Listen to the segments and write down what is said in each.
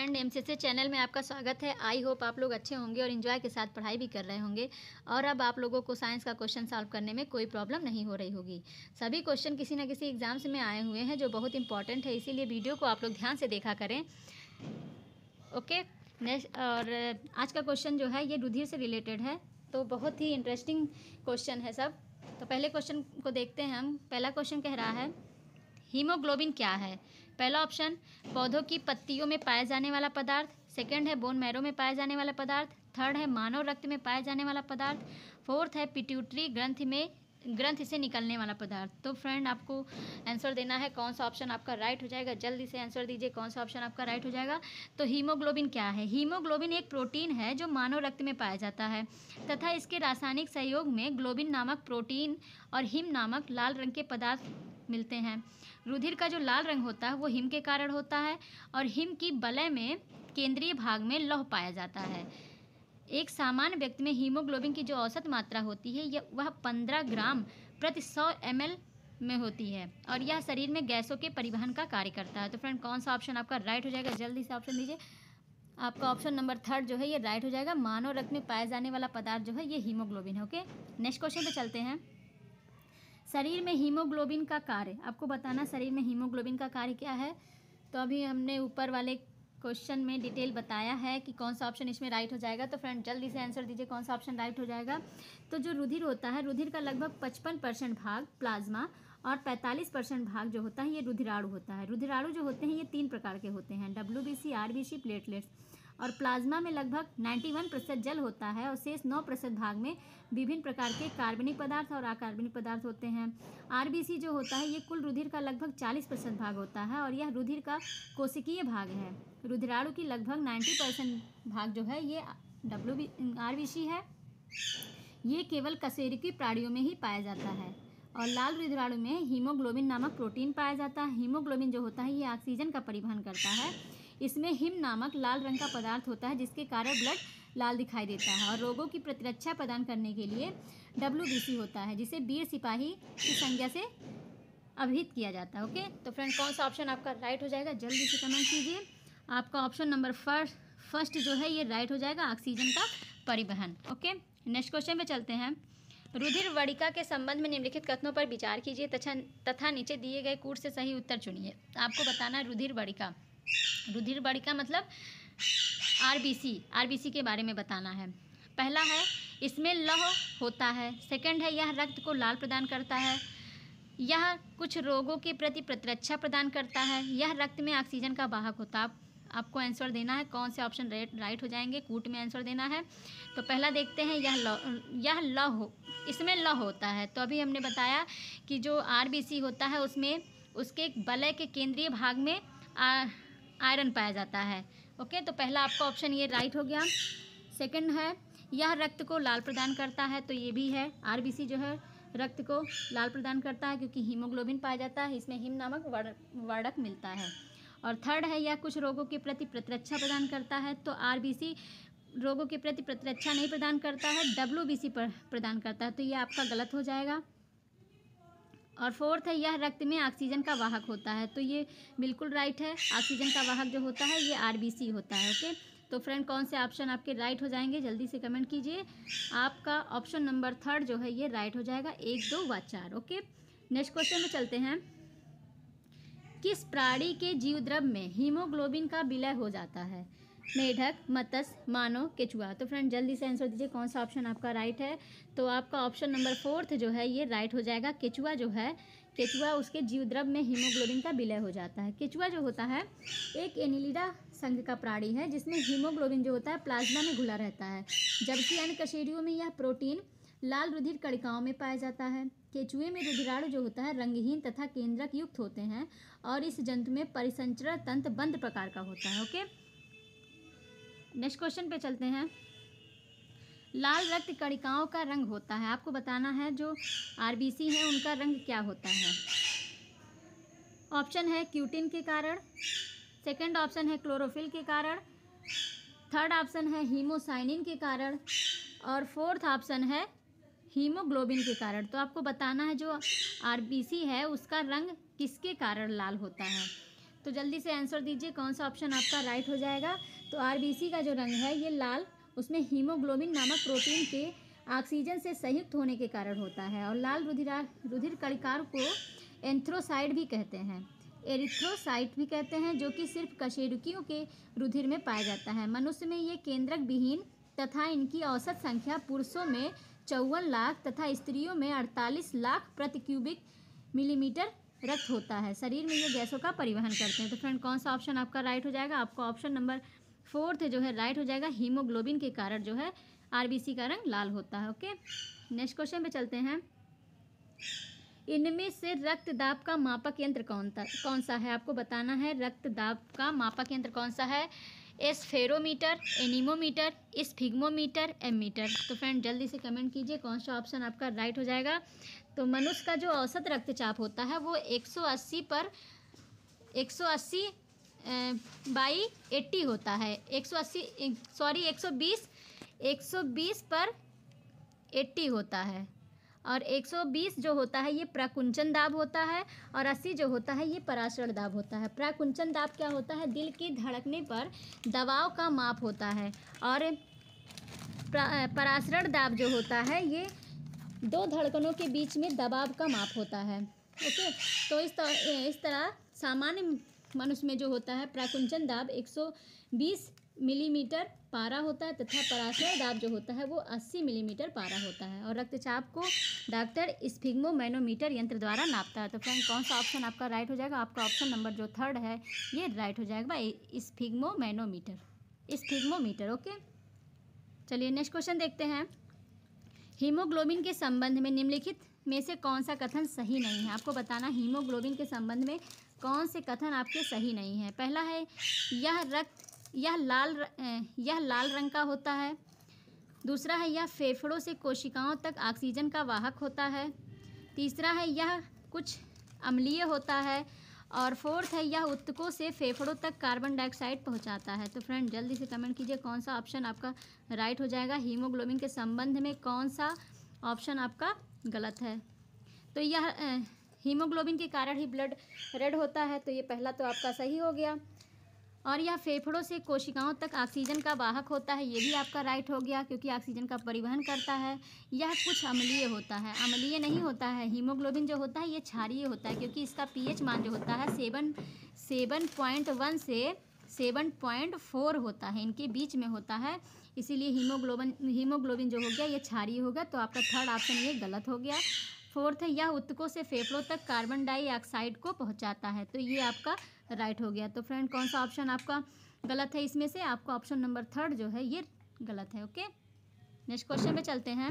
Friend, MCC channel में आपका स्वागत है। आई होप आप लोग अच्छे होंगे और एंजॉय के साथ पढ़ाई भी कर रहे होंगे और अब आप लोगों को साइंस का क्वेश्चन सॉल्व करने में कोई प्रॉब्लम नहीं हो रही होगी। सभी क्वेश्चन किसी न किसी एग्जाम्स में आए हुए हैं जो बहुत इंपॉर्टेंट है, इसीलिए वीडियो को आप लोग ध्यान से देखा करें। ओके, नेक्स्ट और आज का क्वेश्चन जो है ये रुधिर से रिलेटेड है, तो बहुत ही इंटरेस्टिंग क्वेश्चन है सब। तो पहले क्वेश्चन को देखते हैं हम। पहला क्वेश्चन कह रहा है हीमोग्लोबिन क्या है। पहला ऑप्शन पौधों की पत्तियों में पाया जाने वाला पदार्थ, सेकंड है बोन मैरो में पाया जाने वाला पदार्थ, थर्ड है मानव रक्त में पाया जाने वाला पदार्थ, फोर्थ है पिट्यूटरी ग्रंथि से निकलने वाला पदार्थ। तो फ्रेंड, आपको आंसर देना है कौन सा ऑप्शन आपका राइट हो जाएगा। जल्दी से आंसर दीजिए कौन सा ऑप्शन आपका राइट हो जाएगा। तो हीमोग्लोबिन क्या है। हीमोग्लोबिन एक प्रोटीन है जो मानव रक्त में पाया जाता है तथा इसके रासायनिक सहयोग में ग्लोबिन नामक प्रोटीन और हिम नामक लाल रंग के पदार्थ मिलते हैं। रुधिर का जो लाल रंग होता है वो हिम के कारण होता है और हिम की बलय में केंद्रीय भाग में लौह पाया जाता है। एक सामान्य व्यक्ति में हीमोग्लोबिन की जो औसत मात्रा होती है वह 15 ग्राम प्रति 100 ml में होती है और यह शरीर में गैसों के परिवहन का कार्य करता है। तो फ्रेंड, कौन सा ऑप्शन आपका राइट हो जाएगा। जल्दी से ऑप्शन दीजिए। आपका ऑप्शन नंबर थर्ड जो है ये राइट हो जाएगा। मानव रक्त में पाया जाने वाला पदार्थ जो है ये हीमोग्लोबिन है। ओके, नेक्स्ट क्वेश्चन पे चलते हैं। शरीर में हीमोग्लोबिन का कार्य, आपको बताना शरीर में हीमोग्लोबिन का कार्य क्या है। तो अभी हमने ऊपर वाले क्वेश्चन में डिटेल बताया है कि कौन सा ऑप्शन इसमें राइट हो जाएगा। तो फ्रेंड, जल्दी से आंसर दीजिए कौन सा ऑप्शन राइट हो जाएगा। तो जो रुधिर होता है, रुधिर का लगभग 55% भाग प्लाज्मा और 45% भाग जो होता है ये रुधिराणु होता है। रुधिराणु जो होते हैं ये 3 प्रकार के होते हैं, WBC, RBC, प्लेटलेट्स। और प्लाज्मा में लगभग 91% जल होता है और शेष 9% भाग में विभिन्न प्रकार के कार्बनिक पदार्थ और अकार्बनिक पदार्थ होते हैं। RBC जो होता है ये कुल रुधिर का लगभग 40% भाग होता है और यह रुधिर का कोशिकीय भाग है। रुधिराणु की लगभग 90% भाग जो है ये RBC है। ये केवल कशेरुकी प्राणियों में ही पाया जाता है। और लाल रुधिराणु में हीमोग्लोबिन नामक प्रोटीन पाया जाता है। हीमोग्लोबिन जो होता है ये ऑक्सीजन का परिवहन करता है। इसमें हिम नामक लाल रंग का पदार्थ होता है जिसके कारण ब्लड लाल दिखाई देता है। और रोगों की प्रतिरक्षा प्रदान करने के लिए WBC होता है जिसे वीर सिपाही की संज्ञा से अभिहित किया जाता है। ओके, तो फ्रेंड, कौन सा ऑप्शन आपका राइट हो जाएगा। जल्दी से कमेंट कीजिए। आपका ऑप्शन नंबर फर्स्ट जो है ये राइट हो जाएगा, ऑक्सीजन का परिवहन। ओके, नेक्स्ट क्वेश्चन पे चलते हैं। रुधिर वड़िका के संबंध में निम्नलिखित कथनों पर विचार कीजिए तथा नीचे दिए गए कूट से सही उत्तर चुनिए। आपको बताना है रुधिर वड़िका मतलब RBC के बारे में बताना है। पहला है इसमें लौह होता है। सेकंड है यह रक्त को लाल प्रदान करता है। यह कुछ रोगों के प्रति प्रतिरक्षा प्रदान करता है। यह रक्त में ऑक्सीजन का वाहक होता है। आपको आंसर देना है कौन से ऑप्शन राइट हो जाएंगे, कूट में आंसर देना है। तो पहला देखते हैं, इसमें लौह होता है। तो अभी हमने बताया कि जो RBC होता है उसमें उसके बलय के केंद्रीय भाग में आयरन पाया जाता है। ओके, तो पहला आपका ऑप्शन ये राइट हो गया। सेकंड है यह रक्त को लाल प्रदान करता है, तो ये भी है। RBC जो है रक्त को लाल प्रदान करता है क्योंकि हीमोग्लोबिन पाया जाता है, इसमें हिम नामक वर्णक मिलता है। और थर्ड है यह कुछ रोगों के प्रति प्रतिरक्षा प्रदान करता है, तो RBC रोगों के प्रति प्रतिरक्षा नहीं प्रदान करता है, WBC प्रदान करता है, तो ये आपका गलत हो जाएगा। और फोर्थ है यह रक्त में ऑक्सीजन का वाहक होता है, तो ये बिल्कुल राइट है। ऑक्सीजन का वाहक जो होता है ये RBC होता है। ओके, तो फ्रेंड, कौन से ऑप्शन आपके राइट हो जाएंगे जल्दी से कमेंट कीजिए। आपका ऑप्शन नंबर थर्ड जो है ये राइट हो जाएगा, 1, 2 व 4। ओके, नेक्स्ट क्वेश्चन में चलते हैं। किस प्राणी के जीवद्रव्य में हीमोग्लोबिन का विलय हो जाता है। मेढक, मत्स्य, मानव, केचुआ। तो फ्रेंड, जल्दी से आंसर दीजिए कौन सा ऑप्शन आपका राइट है। तो आपका ऑप्शन नंबर फोर्थ जो है ये राइट हो जाएगा। केचुआ जो है, केचुआ उसके जीवद्रव्य में हीमोग्लोबिन का विलय हो जाता है। केचुआ जो होता है एक एनिलिडा संघ का प्राणी है जिसमें हीमोग्लोबिन जो होता है प्लाज्मा में घुला रहता है, जबकि अन्य कशेरुओं में यह प्रोटीन लाल रुधिर कणिकाओं में पाया जाता है। केचुए में रुधिराणु जो होता है रंगहीन तथा केंद्रक युक्त होते हैं और इस जंतु में परिसंचरण तंत्र बंद प्रकार का होता है। ओके, नेक्स्ट क्वेश्चन पे चलते हैं। लाल रक्त कणिकाओं का रंग होता है, आपको बताना है जो RBC है उनका रंग क्या होता है। ऑप्शन है क्यूटिन के कारण, सेकंड ऑप्शन है क्लोरोफिल के कारण, थर्ड ऑप्शन है हीमोसाइनिन के कारण और फोर्थ ऑप्शन है हीमोग्लोबिन के कारण। तो आपको बताना है जो RBC है उसका रंग किसके कारण लाल होता है। तो जल्दी से आंसर दीजिए कौन सा ऑप्शन आपका राइट हो जाएगा। तो आरबीसी का जो रंग है ये लाल, उसमें हीमोग्लोबिन नामक प्रोटीन के ऑक्सीजन से संयुक्त होने के कारण होता है। और लाल रुधिर कणिकाओं को एंथ्रोसाइट भी कहते हैं, एरिथ्रोसाइट भी कहते हैं, जो कि सिर्फ कशेरुकियों के रुधिर में पाया जाता है। मनुष्य में ये केंद्रक विहीन तथा इनकी औसत संख्या पुरुषों में 54 लाख तथा स्त्रियों में 48 लाख प्रति क्यूबिक मिलीमीटर रक्त होता है। शरीर में ये गैसों का परिवहन करते हैं। तो फ्रेंड कौन सा ऑप्शन आपका राइट हो जाएगा? आपका ऑप्शन नंबर 4 जो है राइट हो जाएगा। हीमोग्लोबिन के कारण जो है आरबीसी का रंग लाल होता है। ओके, नेक्स्ट क्वेश्चन पे चलते हैं। इनमें से रक्त दाब का मापक यंत्र कौन सा है? आपको बताना है रक्त दाब का मापक यंत्र कौन सा है। Spherometer, anemometer, sphygmometer, ammeter. तो फ्रेंड जल्दी से कमेंट कीजिए कौन सा ऑप्शन आपका राइट हो जाएगा। तो मनुष्य का जो औसत रक्तचाप होता है वो 180 बाई 80 होता है। 120 पर 80 होता है। और 120 जो होता है ये प्राकुंचन दाब होता है, और 80 जो होता है ये पराशरण दाब होता है। प्राकुंचन दाब क्या होता है? दिल की धड़कने पर दबाव का माप होता है। और पराशरण दाब जो होता है ये दो धड़कनों के बीच में दबाव का माप होता है। ओके, तो इस तरह सामान्य मनुष्य में जो होता है प्राकुंचन दाब 120 मिलीमीटर पारा होता है, तथा पराशरण दाब जो होता है वो 80 मिलीमीटर पारा होता है। और रक्तचाप को डॉक्टर स्फिग्मोमैनोमीटर यंत्र द्वारा नापता है। तो फ्रेंड कौन सा ऑप्शन आपका राइट हो जाएगा? आपका ऑप्शन नंबर जो 3 है ये राइट हो जाएगा भाई, स्फिग्मोमीटर। ओके, चलिए नेक्स्ट क्वेश्चन देखते हैं। हीमोग्लोबिन के संबंध में निम्नलिखित में से कौन सा कथन सही नहीं है? आपको बताना हीमोग्लोबिन के संबंध में कौन से कथन आपके सही नहीं है। पहला है यह लाल रंग का होता है। दूसरा है यह फेफड़ों से कोशिकाओं तक ऑक्सीजन का वाहक होता है। तीसरा है यह कुछ अम्लीय होता है। और फोर्थ है यह ऊतकों से फेफड़ों तक कार्बन डाइऑक्साइड पहुंचाता है। तो फ्रेंड जल्दी से कमेंट कीजिए कौन सा ऑप्शन आपका राइट हो जाएगा। हीमोग्लोबिन के संबंध में कौन सा ऑप्शन आपका गलत है? तो यह हीमोग्लोबिन के कारण ही ब्लड रेड होता है, तो ये पहला तो आपका सही हो गया। और यह फेफड़ों से कोशिकाओं तक ऑक्सीजन का वाहक होता है, ये भी आपका राइट हो गया, क्योंकि ऑक्सीजन का परिवहन करता है। यह कुछ अम्लीय होता है, अम्लीय नहीं होता है। हीमोग्लोबिन जो होता है ये क्षारीय होता है, क्योंकि इसका पीएच मान जो होता है 7.1 से 7.4 होता है, इनके बीच में होता है। इसीलिए हीमोग्लोबिन जो हो गया ये क्षारीय होगा। तो आपका 3rd ऑप्शन ये गलत हो गया। फोर्थ है यह ऊतकों से फेफड़ों तक कार्बन डाइऑक्साइड को पहुंचाता है, तो ये आपका राइट हो गया। तो फ्रेंड कौन सा ऑप्शन आपका गलत है इसमें से? आपका ऑप्शन नंबर 3 जो है ये गलत है। ओके, नेक्स्ट क्वेश्चन पे चलते हैं।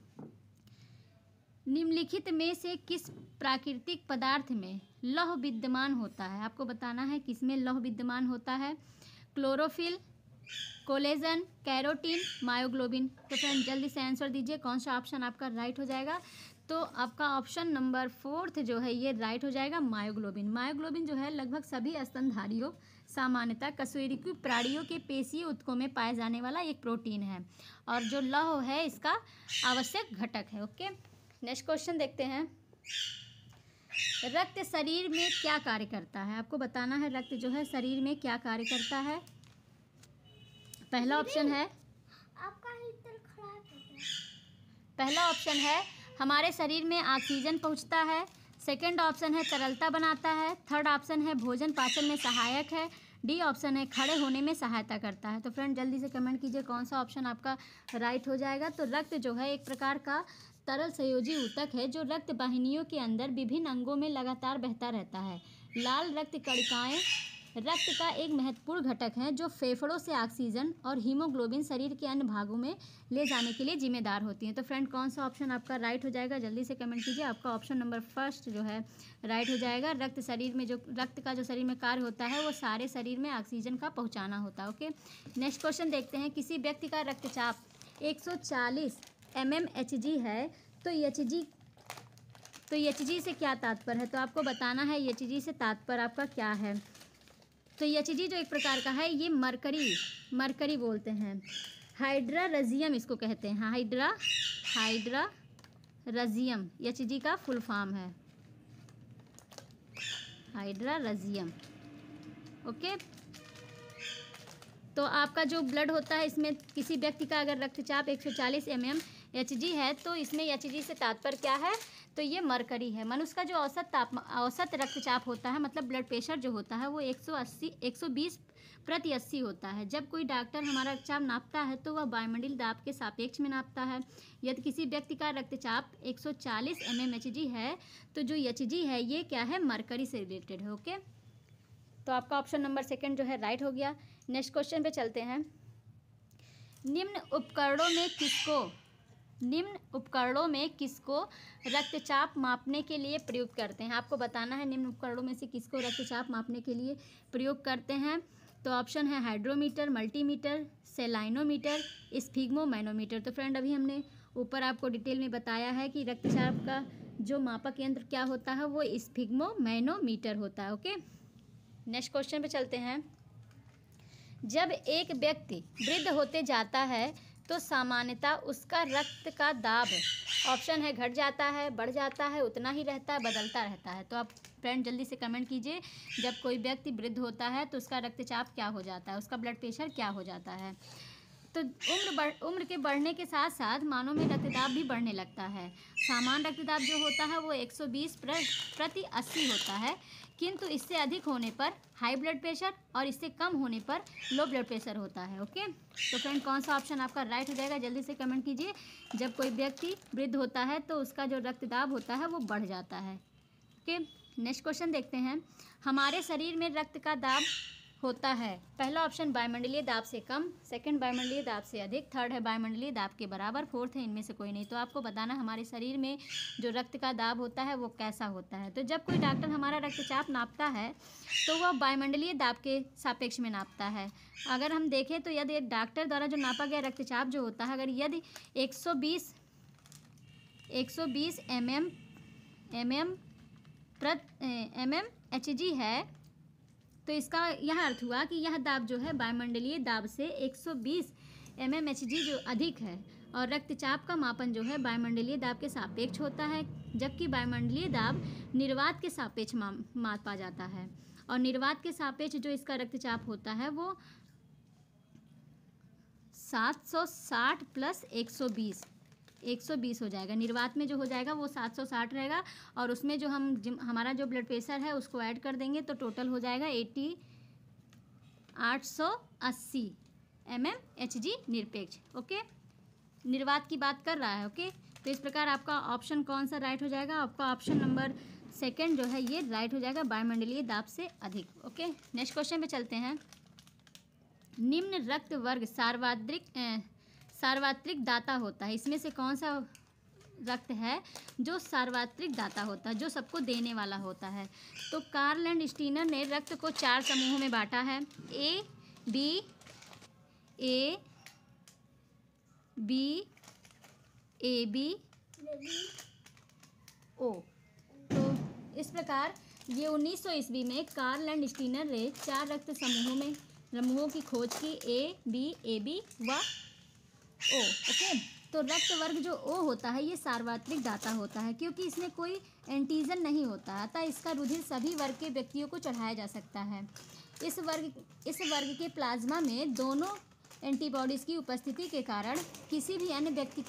निम्नलिखित में से किस प्राकृतिक पदार्थ में लौह विद्यमान होता है? आपको बताना है किसमें लौह विद्यमान होता है। Chlorophyll, collagen, carotene, myoglobin. तो फ्रेंड जल्दी से आंसर दीजिए कौन सा ऑप्शन आपका राइट हो जाएगा। तो आपका ऑप्शन नंबर 4 जो है ये राइट हो जाएगा, मायोग्लोबिन। मायोग्लोबिन जो है लगभग सभी स्तनधारियों, सामान्यतः कशेरुकी प्राणियों के पेशीय ऊतकों में पाए जाने वाला एक प्रोटीन है, और जो लौह है इसका आवश्यक घटक है। ओके, नेक्स्ट क्वेश्चन देखते हैं। रक्त शरीर में क्या कार्य करता है? आपको बताना है रक्त जो है शरीर में क्या कार्य करता है। पहला ऑप्शन है, आपका हीटर खराब हो गया। पहला ऑप्शन है हमारे शरीर में ऑक्सीजन पहुंचता है। सेकंड ऑप्शन है तरलता बनाता है। थर्ड ऑप्शन है भोजन पाचन में सहायक है। डी ऑप्शन है खड़े होने में सहायता करता है। तो फ्रेंड जल्दी से कमेंट कीजिए कौन सा ऑप्शन आपका राइट हो जाएगा। तो रक्त जो है एक प्रकार का तरल संयोजी ऊतक है, जो रक्त वाहिनियों के अंदर विभिन्न अंगों में लगातार बहता रहता है। लाल रक्त कणिकाएं रक्त का एक महत्वपूर्ण घटक है, जो फेफड़ों से ऑक्सीजन और हीमोग्लोबिन शरीर के अन्य भागों में ले जाने के लिए जिम्मेदार होती हैं। तो फ्रेंड कौन सा ऑप्शन आपका राइट हो जाएगा? जल्दी से कमेंट कीजिए। आपका ऑप्शन नंबर 1 जो है राइट हो जाएगा। रक्त का जो शरीर में कार्य होता है वो सारे शरीर में ऑक्सीजन का पहुँचाना होता है। ओके, नेक्स्ट क्वेश्चन देखते हैं। किसी व्यक्ति का रक्तचाप 140 mmHg है, तो Hg से क्या तात्पर्य है? तो आपको बताना है Hg से तात्पर्य आपका क्या है। तो Hg जो एक प्रकार का है ये मरकरी बोलते हैं, हाइड्रारजियम इसको कहते हैं। हाइड्रारजियम Hg का फुल फॉर्म है, हाइड्रारजियम। ओके। तो आपका जो ब्लड होता है, इसमें किसी व्यक्ति का अगर रक्तचाप 140 mmHg है तो इसमें Hg से तात्पर्य क्या है, तो ये मरकरी है। मनुष्य का जो औसत रक्तचाप होता है, मतलब ब्लड प्रेशर जो होता है, वो 120/80 होता है। जब कोई डॉक्टर हमारा रक्तचाप नापता है तो वह वायुमंडलीय दाब के सापेक्ष में नापता है। यदि किसी व्यक्ति का रक्तचाप 140 mmHg है तो जो Hg है ये क्या है, मरकरी से रिलेटेड है। ओके, तो आपका ऑप्शन नंबर सेकंड जो है राइट हो गया। नेक्स्ट क्वेश्चन पे चलते हैं। निम्न उपकरणों में किसको रक्तचाप मापने के लिए प्रयोग करते हैं? आपको बताना है निम्न उपकरणों में से किसको रक्तचाप मापने के लिए प्रयोग करते हैं। तो ऑप्शन है हाइड्रोमीटर, मल्टीमीटर, सेलाइनोमीटर, स्फिग्मोमैनोमीटर। तो फ्रेंड अभी हमने ऊपर आपको डिटेल में बताया है कि रक्तचाप का जो मापक यंत्र क्या होता है वो स्फिग्मोमैनोमीटर होता है। ओके, नेक्स्ट क्वेश्चन पे चलते हैं। जब एक व्यक्ति वृद्ध होते जाता है तो सामान्यतः उसका रक्त का दाब, ऑप्शन है घट जाता है, बढ़ जाता है, उतना ही रहता है, बदलता रहता है। तो आप फ्रेंड जल्दी से कमेंट कीजिए, जब कोई व्यक्ति वृद्ध होता है तो उसका रक्तचाप क्या हो जाता है, उसका ब्लड प्रेशर क्या हो जाता है। तो उम्र के बढ़ने के साथ साथ मानव में रक्तदाब भी बढ़ने लगता है। सामान्य रक्तदाब जो होता है वो 120/80 होता है, किंतु इससे अधिक होने पर हाई ब्लड प्रेशर और इससे कम होने पर लो ब्लड प्रेशर होता है। ओके, तो फ्रेंड कौन सा ऑप्शन आपका राइट हो जाएगा, जल्दी से कमेंट कीजिए। जब कोई व्यक्ति वृद्ध होता है तो उसका जो रक्तदाब होता है वो बढ़ जाता है। ओके, नेक्स्ट क्वेश्चन देखते हैं। हमारे शरीर में रक्त का दाब होता है, पहला ऑप्शन वायुमंडलीय दाब से कम, सेकंड वायुमंडलीय दाब से अधिक, थर्ड है वायुमंडलीय दाब के बराबर, फोर्थ है इनमें से कोई नहीं। तो आपको बताना हमारे शरीर में जो रक्त का दाब होता है वो कैसा होता है। तो जब कोई डॉक्टर हमारा रक्तचाप नापता है तो वह वायुमंडलीय दाब के सापेक्ष में नापता है। अगर हम देखें तो यदि डॉक्टर द्वारा जो नापा गया रक्तचाप जो होता है, अगर यदि 120 mmHg है तो इसका यह अर्थ हुआ कि यह दाब जो है वायुमंडलीय दाब से 120 mmHg जो अधिक है, और रक्तचाप का मापन जो है वायुमंडलीय दाब के सापेक्ष होता है, जबकि वायुमंडलीय दाब निर्वात के सापेक्ष मापा जाता है। और निर्वात के सापेक्ष जो इसका रक्तचाप होता है वो 760 + 120 हो जाएगा। निर्वात में जो हो जाएगा वो 760 रहेगा, और उसमें जो हमारा जो ब्लड प्रेशर है उसको ऐड कर देंगे तो टोटल हो जाएगा 880 mmHg निरपेक्ष। ओके, निर्वात की बात कर रहा है। ओके, तो इस प्रकार आपका ऑप्शन कौन सा राइट हो जाएगा, आपका ऑप्शन नंबर सेकंड जो है ये राइट हो जाएगा, वायुमंडलीय दाब से अधिक। ओके, नेक्स्ट क्वेश्चन पे चलते हैं। निम्न रक्त वर्ग सार्वत्रिक दाता होता है, इसमें से कौन सा रक्त है जो सार्वत्रिक दाता होता है, जो सबको देने वाला होता है। तो कार्ल एंड स्टीनर ने रक्त को 4 समूहों में बांटा है, A B A B O. तो इस प्रकार ये 1900 ईस्वी में कार्ल एंड स्टीनर ने 4 रक्त समूहों की खोज की, ए बी व ओ। ओके, तो रक्त वर्ग जो ओ होता है ये सार्वत्रिक दाता होता है, क्योंकि इसमें कोई एंटीजन नहीं होता, अतः इसका रुधिर सभी वर्ग के व्यक्तियों को चढ़ाया जा सकता है। इस वर्ग के प्लाज्मा में दोनों एंटीबॉडीज़ की उपस्थिति के कारण किसी भी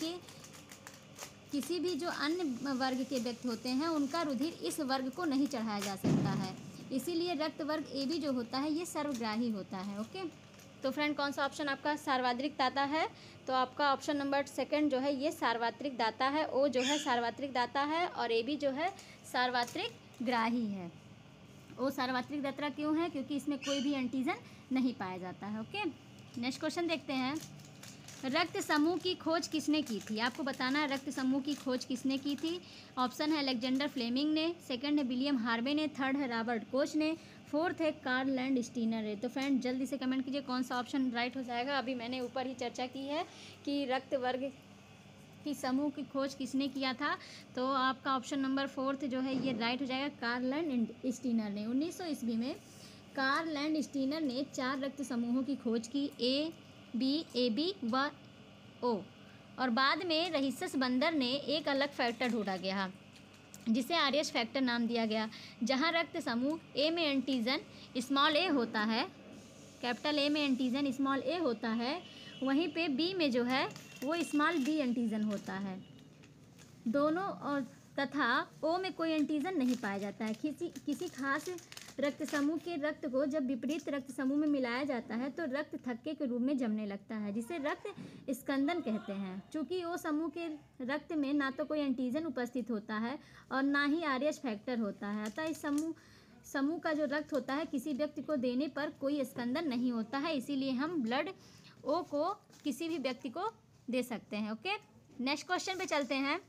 जो अन्य वर्ग के व्यक्ति होते हैं उनका रुधिर इस वर्ग को नहीं चढ़ाया जा सकता है। इसीलिए रक्त वर्ग ए बी जो होता है ये सर्वग्राही होता है। ओके, तो फ्रेंड कौन सा ऑप्शन आपका सार्वत्रिक दाता है, तो आपका ऑप्शन नंबर सेकंड जो है ये सार्वत्रिक दाता है, ओ जो है सार्वत्रिक दाता है, और ए बी जो है सार्वत्रिक ग्राही है। ओ सार्वत्रिक दाता क्यों है, क्योंकि इसमें कोई भी एंटीजन नहीं पाया जाता है। ओके, नेक्स्ट क्वेश्चन देखते हैं। रक्त समूह की खोज किसने की थी, आपको बताना है रक्त समूह की खोज किसने की थी। ऑप्शन है अलेक्जेंडर फ्लेमिंग ने, सेकंड है विलियम हार्वे ने, थर्ड है रॉबर्ट कोच ने, फोर्थ है कार्ल एंड स्टीनर है। तो फ्रेंड जल्दी से कमेंट कीजिए कौन सा ऑप्शन राइट हो जाएगा। अभी मैंने ऊपर ही चर्चा की है कि रक्त वर्ग की समूह की खोज किसने किया था, तो आपका ऑप्शन नंबर फोर्थ जो है ये राइट हो जाएगा, कार्ल एंड स्टीनर ने। 1900 ईस्वी में कार्ल एंड स्टीनर ने 4 रक्त समूहों की खोज की, ए बी व ओ, और बाद में रहीसस बंदर ने एक अलग फैक्टर ढूंढा गया जिसे आरएच फैक्टर नाम दिया गया। जहाँ रक्त समूह ए में एंटीजन स्मॉल ए होता है, कैपिटल ए में एंटीजन स्मॉल ए होता है, वहीं पे बी में जो है वो स्मॉल बी एंटीजन होता है। दोनों और तथा ओ में कोई एंटीजन नहीं पाया जाता है। किसी खास रक्त समूह के रक्त को जब विपरीत रक्त समूह में मिलाया जाता है तो रक्त थक्के के रूप में जमने लगता है, जिसे रक्त स्कंदन कहते हैं। चूँकि ओ समूह के रक्त में ना तो कोई एंटीजन उपस्थित होता है और ना ही आरएच फैक्टर होता है, अतः इस समूह का जो रक्त होता है किसी व्यक्ति को देने पर कोई स्कंदन नहीं होता है, इसीलिए हम ब्लड ओ को किसी भी व्यक्ति को दे सकते हैं। ओके, नेक्स्ट क्वेश्चन पे चलते हैं।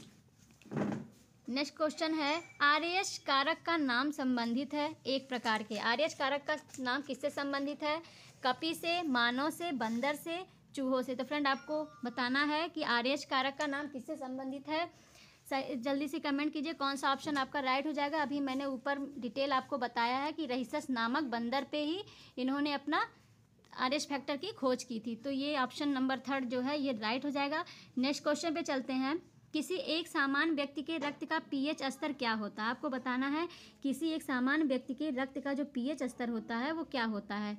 नेक्स्ट क्वेश्चन है, आरएच कारक का नाम संबंधित है एक प्रकार के। आरएच कारक का नाम किससे संबंधित है? कपी से, मानव से, बंदर से, चूहों से। तो फ्रेंड आपको बताना है कि आरएच कारक का नाम किससे संबंधित है। जल्दी से कमेंट कीजिए कौन सा ऑप्शन आपका राइट हो जाएगा। अभी मैंने ऊपर डिटेल आपको बताया है कि रहीसस नामक बंदर पे ही इन्होंने अपना आरएच फैक्टर की खोज की थी, तो ये ऑप्शन नंबर 3 जो है ये राइट हो जाएगा। नेक्स्ट क्वेश्चन पे चलते हैं। किसी एक सामान्य व्यक्ति के रक्त का पीएच स्तर क्या होता है? आपको बताना है किसी एक सामान्य व्यक्ति के रक्त का जो पीएच स्तर होता है वो क्या होता है।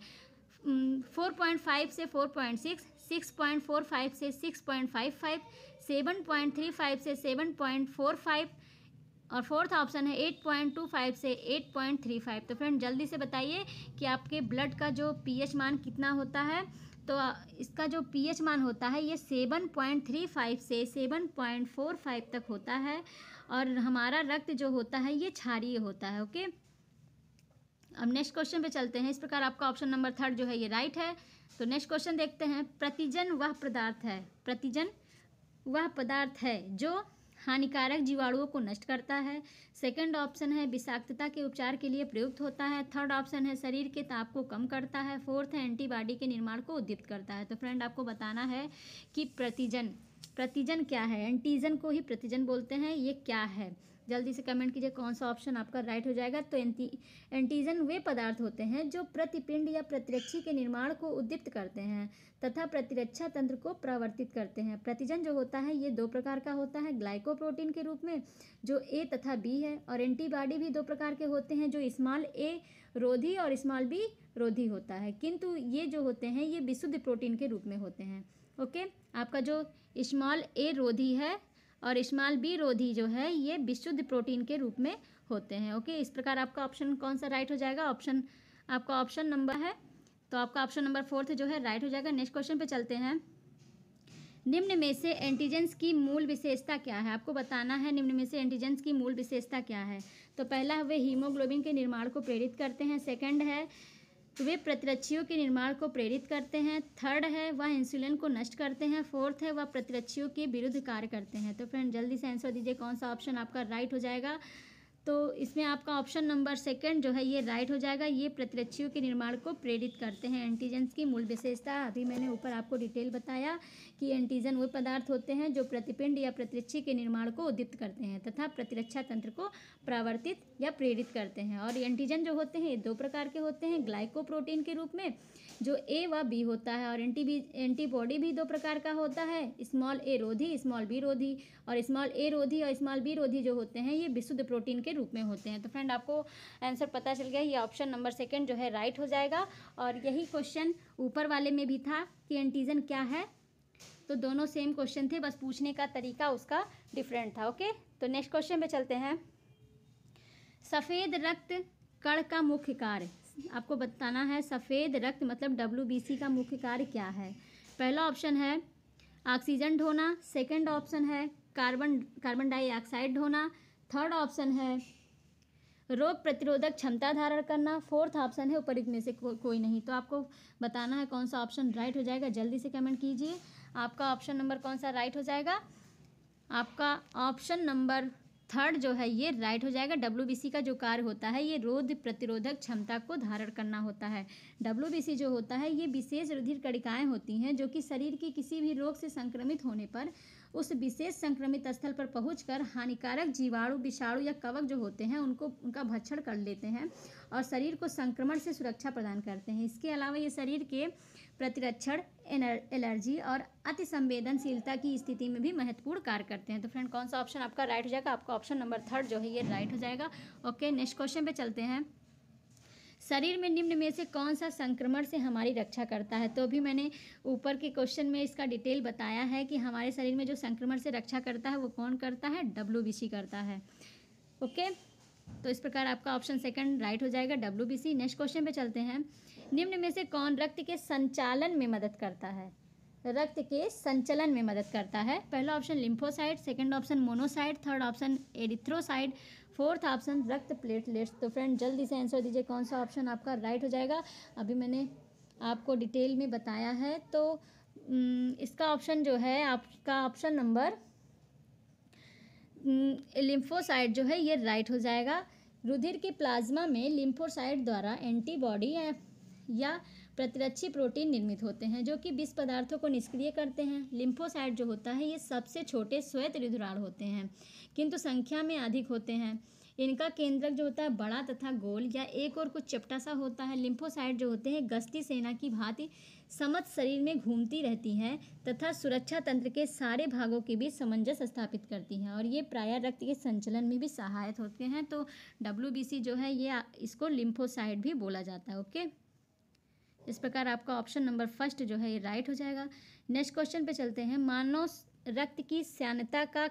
4.5 से 4.6, 6.45 से 6.55, 7.35 से 7.45 और फोर्थ ऑप्शन है 8.25 से 8.35। तो फ्रेंड जल्दी से बताइए कि आपके ब्लड का जो पीएच मान कितना होता है। तो इसका जो पीएच मान होता है ये 7.35 से 7.45 तक होता है और हमारा रक्त जो होता है ये क्षारीय होता है। ओके, अब नेक्स्ट क्वेश्चन पे चलते हैं। इस प्रकार आपका ऑप्शन नंबर 3 जो है ये राइट है। तो नेक्स्ट क्वेश्चन देखते हैं। प्रतिजन वह पदार्थ है, प्रतिजन वह पदार्थ है जो हानिकारक जीवाणुओं को नष्ट करता है। सेकंड ऑप्शन है विषाक्तता के उपचार के लिए प्रयुक्त होता है। थर्ड ऑप्शन है शरीर के ताप को कम करता है। फोर्थ है एंटीबॉडी के निर्माण को उद्दीप्त करता है। तो फ्रेंड आपको बताना है कि प्रतिजन क्या है। एंटीजन को ही प्रतिजन बोलते हैं, ये क्या है। जल्दी से कमेंट कीजिए कौन सा ऑप्शन आपका राइट हो जाएगा। तो एंटीजन वे पदार्थ होते हैं जो प्रतिपिंड या प्रतिरक्षी के निर्माण को उद्दीप्त करते हैं तथा प्रतिरक्षा तंत्र को प्रवर्तित करते हैं। प्रतिजन जो होता है ये 2 प्रकार का होता है, ग्लाइकोप्रोटीन के रूप में जो ए तथा बी है, और एंटीबॉडी भी 2 प्रकार के होते हैं जो स्मॉल ए रोधी और स्मॉल बी रोधी होता है, किंतु ये जो होते हैं ये विशुद्ध प्रोटीन के रूप में होते हैं। ओके, आपका जो स्मॉल ए रोधी है और स्मॉल बी रोधी जो है ये विशुद्ध प्रोटीन के रूप में होते हैं। ओके, इस प्रकार आपका ऑप्शन कौन सा राइट हो जाएगा। आपका ऑप्शन नंबर है, तो आपका ऑप्शन नंबर 4 जो है राइट हो जाएगा। नेक्स्ट क्वेश्चन पे चलते हैं। निम्न में से एंटीजेंस की मूल विशेषता क्या है? आपको बताना है निम्न में से एंटीजेंस की मूल विशेषता क्या है। तो पहला वे हीमोग्लोबिन के निर्माण को प्रेरित करते हैं। सेकंड है वे प्रतिरक्षियों के निर्माण को प्रेरित करते हैं। थर्ड है वह इंसुलिन को नष्ट करते हैं। फोर्थ है वह प्रतिरक्षियों के विरुद्ध कार्य करते हैं। तो फ्रेंड जल्दी से आंसर दीजिए कौन सा ऑप्शन आपका राइट हो जाएगा। तो इसमें आपका ऑप्शन नंबर 2 जो है ये राइट हो जाएगा। ये प्रतिरक्षियों के निर्माण को प्रेरित करते हैं। एंटीजेंस की मूल विशेषता अभी मैंने ऊपर आपको डिटेल बताया कि एंटीजन वे पदार्थ होते हैं जो प्रतिपिंड या प्रतिरक्षी के निर्माण को उद्दीप्त करते हैं तथा प्रतिरक्षा तंत्र को प्रवर्तित या प्रेरित करते हैं। और एंटीजन जो होते हैं 2 प्रकार के होते हैं, ग्लाइकोप्रोटीन के रूप में जो ए व बी होता है, और एंटीबॉडी भी 2 प्रकार का होता है, स्मॉल ए रोधी, स्मॉल बी रोधी। और स्मॉल ए रोधी और स्मॉल बी रोधी जो होते हैं ये विशुद्ध प्रोटीन के रूप में होते हैं। तो फ्रेंड आपको आंसर पता चल गया, ये ऑप्शन नंबर 2 जो है राइट हो जाएगा। और यही क्वेश्चन ऊपर वाले में भी था कि एंटीजन क्या है, तो दोनों सेम क्वेश्चन थे, बस पूछने का तरीका उसका डिफरेंट था। ओके, तो नेक्स्ट क्वेश्चन पे चलते हैं। सफ़ेद रक्त कण का मुख्य कार्य आपको बताना है। सफ़ेद रक्त मतलब WBC का मुख्य कार्य क्या है। पहला ऑप्शन है ऑक्सीजन ढोना। सेकंड ऑप्शन है कार्बन डाइऑक्साइड ढोना। थर्ड ऑप्शन है रोग प्रतिरोधक क्षमता धारण करना। फोर्थ ऑप्शन है उपयुक्त में से कोई नहीं। तो आपको बताना है कौन सा ऑप्शन राइट हो जाएगा। जल्दी से कमेंट कीजिए आपका ऑप्शन नंबर कौन सा राइट हो जाएगा। आपका ऑप्शन नंबर 3 जो है ये राइट हो जाएगा। WBC का जो कार्य होता है ये रोग प्रतिरोधक क्षमता को धारण करना होता है। WBC जो होता है ये विशेष रुधिर कणिकाएं होती हैं जो कि शरीर की किसी भी रोग से संक्रमित होने पर उस विशेष संक्रमित स्थल पर पहुंचकर हानिकारक जीवाणु, विषाणु या कवक जो होते हैं उनका भक्षण कर लेते हैं और शरीर को संक्रमण से सुरक्षा प्रदान करते हैं। इसके अलावा ये शरीर के प्रतिरक्षण, एलर्जी और अति संवेदनशीलता की स्थिति में भी महत्वपूर्ण कार्य करते हैं। तो फ्रेंड, कौन सा ऑप्शन आपका राइट हो जाएगा? आपका ऑप्शन नंबर 3 जो है ये राइट हो जाएगा। ओके, नेक्स्ट क्वेश्चन पे चलते हैं। शरीर में निम्न में से कौन सा संक्रमण से हमारी रक्षा करता है? तो भी मैंने ऊपर के क्वेश्चन में इसका डिटेल बताया है कि हमारे शरीर में जो संक्रमण से रक्षा करता है वो कौन करता है? WBC करता है। ओके, तो इस प्रकार आपका ऑप्शन 2 राइट हो जाएगा, WBC। नेक्स्ट क्वेश्चन पे चलते हैं। निम्न में से कौन रक्त के संचालन में मदद करता है? रक्त के संचलन में मदद करता है। पहला option lymphocyte, second option monocyte, third option erythrocyte, fourth option रक्त प्लेटलेट्स। तो फ्रेंड, जल्दी से आंसर दीजिए, कौन सा ऑप्शन आपका राइट हो जाएगा? अभी मैंने आपको डिटेल में बताया है। तो इसका ऑप्शन जो है आपका ऑप्शन नंबर लिम्फोसाइट जो है ये राइट हो जाएगा। रुधिर के प्लाज्मा में लिम्फोसाइट द्वारा एंटीबॉडी या प्रतिरक्षी प्रोटीन निर्मित होते हैं जो कि विष पदार्थों को निष्क्रिय करते हैं। लिम्फोसाइट जो होता है ये सबसे छोटे श्वेत रुधिराणु होते हैं किंतु संख्या में अधिक होते हैं। इनका केंद्रक जो होता है बड़ा तथा गोल या एक और कुछ चपटा सा होता है। लिम्फोसाइट जो होते हैं गश्ती सेना की भांति समस्त शरीर में घूमती रहती हैं तथा सुरक्षा तंत्र के सारे भागों के बीच सामंजस्य स्थापित करती हैं और ये प्रायः रक्त के संचलन में भी सहायक होते हैं। तो WBC जो है ये इसको लिम्फोसाइट भी बोला जाता है। ओके, इस प्रकार आपका ऑप्शन नंबर 1 जो है ये राइट हो जाएगा। नेक्स्ट क्वेश्चन पे चलते हैं। मानव रक्त की श्यानता का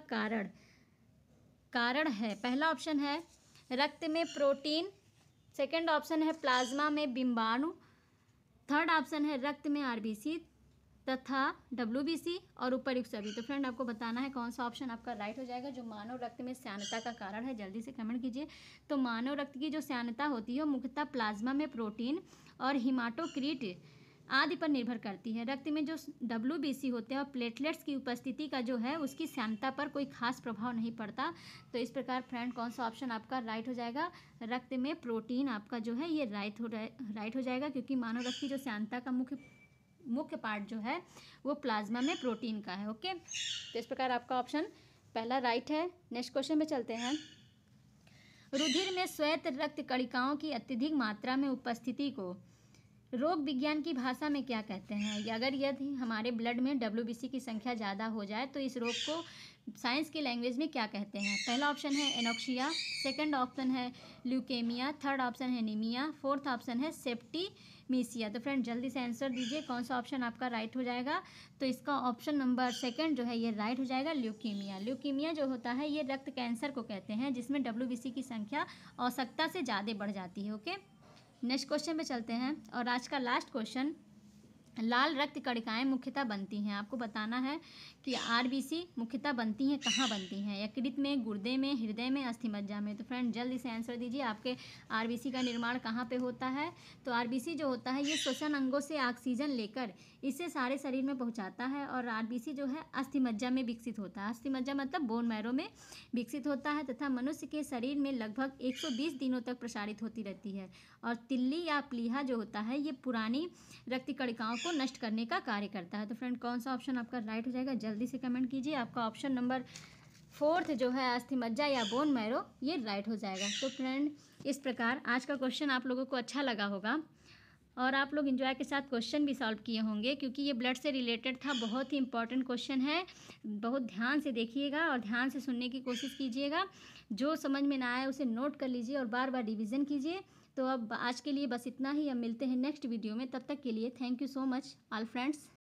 कारण है। पहला ऑप्शन है रक्त में प्रोटीन, सेकंड ऑप्शन है प्लाज्मा में बिंबाणु, थर्ड ऑप्शन है रक्त में RBC तथा WBC और उपयुक्त सभी। तो फ्रेंड, आपको बताना है कौन सा ऑप्शन आपका राइट हो जाएगा जो मानव रक्त में श्यानता का कारण है। जल्दी से कमेंट कीजिए। तो मानव रक्त की जो श्यानता होती है वो मुख्यतः प्लाज्मा में प्रोटीन और हिमाटोक्रीट आदि पर निर्भर करती है। रक्त में जो WBC होते हैं और प्लेटलेट्स की उपस्थिति का जो है उसकी श्यानता पर कोई खास प्रभाव नहीं पड़ता। तो इस प्रकार फ्रेंड, कौन सा ऑप्शन आपका राइट हो जाएगा? रक्त में प्रोटीन आपका जो है ये राइट हो जाएगा क्योंकि मानव रक्त की जो श्यानता का मुख्य पार्ट जो है वो प्लाज्मा में प्रोटीन का है। ओके, तो इस प्रकार आपका ऑप्शन पहला राइट है। नेक्स्ट क्वेश्चन में चलते हैं। रुधिर में श्वेत रक्त कणिकाओं की अत्यधिक मात्रा में उपस्थिति को रोग विज्ञान की भाषा में क्या कहते हैं? अगर यदि हमारे ब्लड में WBC की संख्या ज़्यादा हो जाए तो इस रोग को साइंस की लैंग्वेज में क्या कहते हैं? पहला ऑप्शन है एनोक्सिया, सेकंड ऑप्शन है ल्यूकेमिया, थर्ड ऑप्शन है एनीमिया, फोर्थ ऑप्शन है सेप्टिमीसिया। तो फ्रेंड, जल्दी से आंसर दीजिए, कौन सा ऑप्शन आपका राइट हो जाएगा? तो इसका ऑप्शन नंबर 2 जो है ये राइट हो जाएगा, ल्यूकीमिया। ल्यूकीमिया जो होता है ये रक्त कैंसर को कहते हैं जिसमें WBC की संख्या आवश्यकता से ज़्यादा बढ़ जाती है। ओके, नेक्स्ट क्वेश्चन पे चलते हैं और आज का लास्ट क्वेश्चन। लाल रक्त कणिकाएं मुख्यतः बनती हैं, आपको बताना है कि RBC मुख्यतः बनती हैं कहाँ बनती हैं? यकृत में, गुर्दे में, हृदय में, अस्थिमज्जा में। तो फ्रेंड, जल्दी से आंसर दीजिए, आपके RBC का निर्माण कहाँ पे होता है? तो RBC जो होता है ये श्वसन अंगों से ऑक्सीजन लेकर इसे सारे शरीर में पहुँचाता है और RBC जो है अस्थिमज्जा में विकसित होता है। अस्थिमज्जा मतलब बोन मैरो में विकसित होता है तथा मनुष्य के शरीर में लगभग 120 दिनों तक प्रसारित होती रहती है। और तिल्ली या प्लीहा जो होता है ये पुरानी रक्त कणिकाओं को नष्ट करने का कार्य करता है। तो फ्रेंड, कौन सा ऑप्शन आपका राइट हो जाएगा? जल्दी से कमेंट कीजिए। आपका ऑप्शन नंबर 4 जो है अस्थिमज्जा या बोन मैरो ये राइट हो जाएगा। तो फ्रेंड, इस प्रकार आज का क्वेश्चन आप लोगों को अच्छा लगा होगा और आप लोग एंजॉय के साथ क्वेश्चन भी सॉल्व किए होंगे क्योंकि ये ब्लड से रिलेटेड था। बहुत ही इंपॉर्टेंट क्वेश्चन है, बहुत ध्यान से देखिएगा और ध्यान से सुनने की कोशिश कीजिएगा। जो समझ में ना आए उसे नोट कर लीजिए और बार बार रिवीजन कीजिए। तो अब आज के लिए बस इतना ही। अब मिलते हैं नेक्स्ट वीडियो में, तब तक के लिए thank you so much all friends.